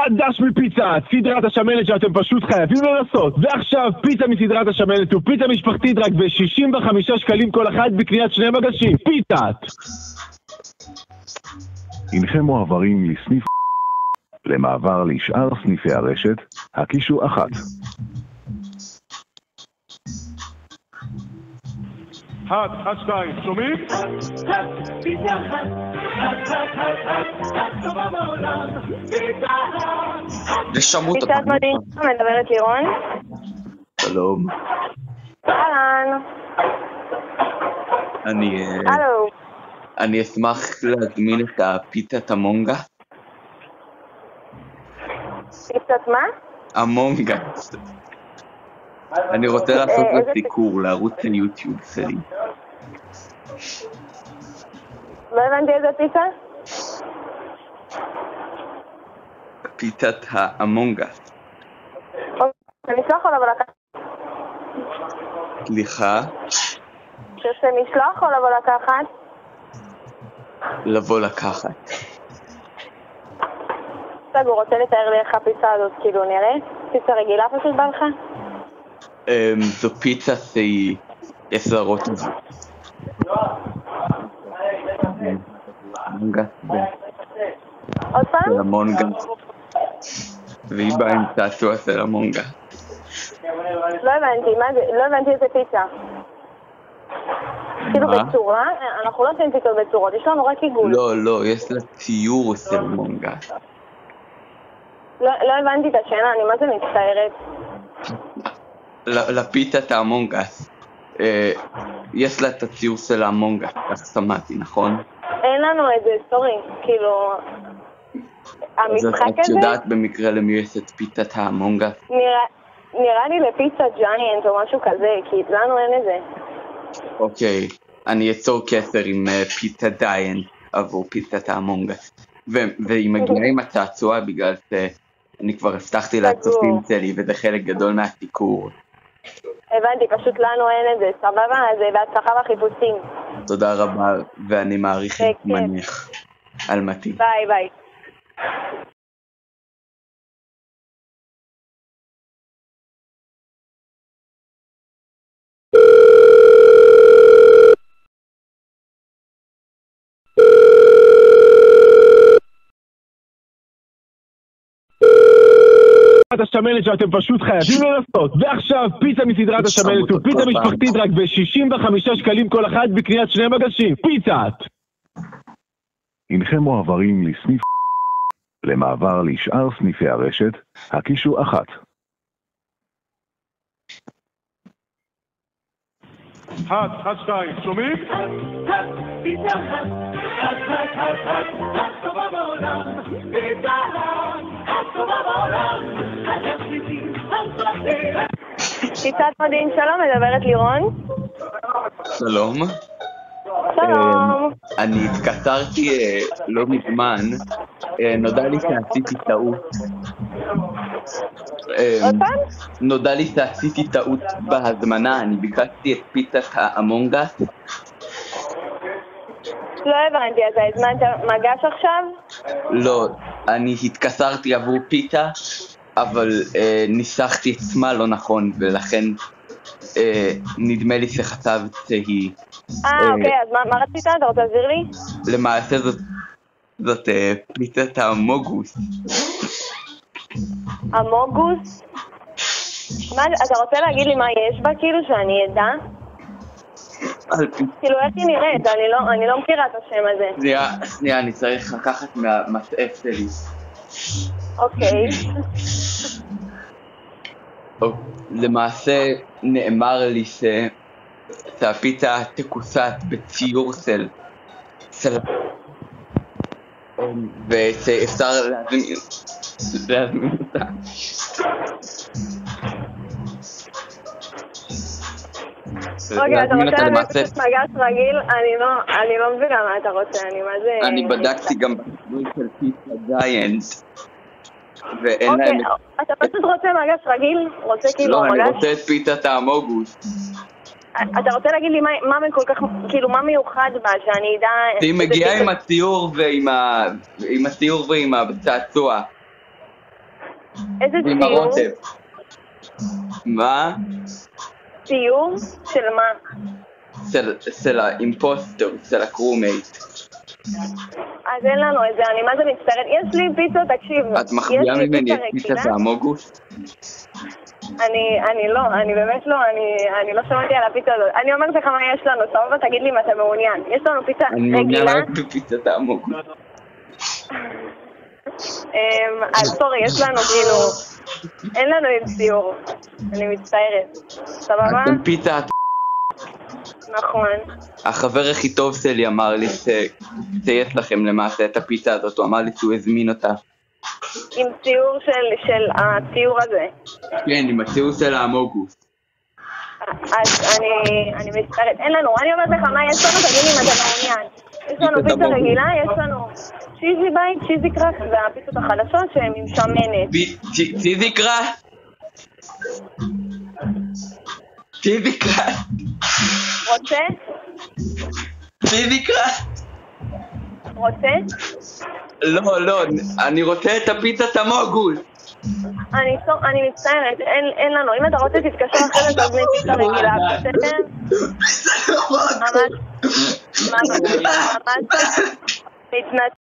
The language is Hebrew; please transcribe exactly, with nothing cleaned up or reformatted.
חדש מפיצה, סדרת השמנת שאתם פשוט חייבים לנסות. ועכשיו פיצה מסדרת השמנת הוא פיצה משפחתית רק ב-שישים וחמישה שקלים כל אחת בקניית שני מגשים. פיצת! הנכם מועברים לסניף למעבר לשאר סניפי הרשת, הקישו אחת. אחת, אחת, שתיים, שומעים? ושמעו את פיצת מדהים, מדברת לירון. שלום. אהלן. אני... הלו. אני אשמח להזמין את הפיצת המונגה. פיצת מה? המונגה. אני רוצה לעשות לה סיקור, לערוץ היוטיוב שלי. לא הבנתי איזה פיצה? פיצת המונגה. אני אשלח או לבוא לקחת? סליחה? שאני אשלח או לבוא לקחת? לבוא לקחת. סגור, הוא רוצה לתאר לי איך הפיצה הזאת, כאילו נראה? פיצה רגילה פשוט בא לך? זו פיצה שהיא עשרות הזאת. מונגה. עוד פעם? של המונגה. והיא באה עם תעשוע של המונגה. לא הבנתי, מה זה? לא הבנתי איזה פיצה. כאילו בצורה? אנחנו לא עושים פיצות בצורות, יש לנו רק עיגול. לא, לא, יש לה ציור של מונגה. לא הבנתי את השאלה, אני מה זה מצטערת? לפיצת המונגס, יש לה את הציור של המונגס, כך שמעתי, נכון? אין לנו את זה, סורי, כאילו, המשחק הזה... את יודעת במקרה למי יש את פיצת המונגס? נראה לי לפיצה ג'יינט או משהו כזה, כי לנו אין את זה. אוקיי, אני אצור קשר עם פיצה ג'יינט עבור פיצת המונגס, והיא מגיעה עם הצעצוע בגלל שאני כבר הבטחתי לצופים שלי, וזה חלק גדול מהסיקור. הבנתי, פשוט לנו אין את זה, סבבה? אז בהצלחה בחיפושים. תודה רבה, ואני מעריך את זמנך. אלמתי. ביי ביי. השמנת שאתם פשוט חייבים לנסות. ועכשיו פיצה מסדרת השמנת הוא פיצה משפחתית רק ב-שישים וחמישה שקלים כל אחת בקניית שני מגשים. פיצת! הנכם מועברים לסניף למעבר לשאר סניפי הרשת, הקישו אחת. אחת, אחת, שתיים, שומעים? פיצת מדהים, שלום, מדברת לירון. שלום. שלום. אני התקצרתי לא מזמן, נודע לי שעשיתי טעות. עוד פעם? נודע לי שעשיתי טעות בהזמנה, אני ביקשתי את פיצת האמונגס. לא הבנתי, אז הזמנת מגש עכשיו? לא, אני התקצרתי עבור פיצה, אבל ניסחתי את שמה לא נכון, ולכן נדמה לי שחשבת שהיא... אה, אוקיי, אז מה רצית? אתה רוצה להסביר לי? למעשה זאת פיצת המוגוס. המוגוס? אתה רוצה להגיד לי מה יש בה, כאילו, שאני אדע? כאילו, איך היא נראית? אני לא מכירה את השם הזה. שנייה, שנייה, אני צריך לקחת מהמטעף שלי. אוקיי. למעשה נאמר לי שהפיצה תקוסת בציור של ושאפשר להזמין אותה. אוקיי, אתה רוצה להביא פשוט מגש רגיל? אני לא מבינה מה אתה רוצה, אני מה זה... אני בדקתי גם בציבור של פיצה ג'יינט ואין להם... אוקיי, אתה פשוט רוצה מגש רגיל? רוצה כאילו מגש? לא, אני רוצה את פיצת המוגוס. אתה רוצה להגיד לי מה כל כך, כאילו מה מיוחד בה, שאני אדע... היא מגיעה עם הציור ועם הציור ועם הצעצוע. איזה עם ציור? הרוטב. מה? ציור? של מה? של, של האימפוסטר, של הקרומייט. אז אין לנו את זה, אני מה זה מצטערת. יש לי פיצה, תקשיב. את מחביאה ממני את פיצת האמוגוס? אני, אני לא, אני באמת לא, אני, אני לא שמעתי על הפיצה הזאת. אני אומרת לך מה יש לנו, סבבה, תגיד לי אם אתה מעוניין. יש לנו פיצה אני מעוניין רגילה. רק בפיצת האמוגוס. אז סורי, יש לנו כאילו, אין לנו עם ציור. אני מצטערת. סבבה? אתם פיצה... נכון. החבר הכי טוב שלי אמר לי שיש לכם למעשה את הפיצה הזאת, הוא אמר לי שהוא הזמין אותה. עם ציור של, של הציור הזה. כן, עם הציור של האמוגוס. אז אני, אני מצטערת, אין לנו, אני אומרת לך מה יש לנו, תגיד לי אם אתה מעוניין. יש לנו פיצה רגילה, יש לנו צ'יזי בייט, צ'יזי קראק, והפיצות החדשות שהן עם שמנת. צ'יזי קראק? צ'יזי קראק? רוצה? צ'יזי קראק? רוצה? לא, לא, אני רוצה את הפיצת המוגוס. אני, אני מצטערת, אין, אין לנו, אם אתה רוצה תתקשר אחרת אז בלי פיצה רגילה, בסדר? ממש, ממש, ממש, מתנצל.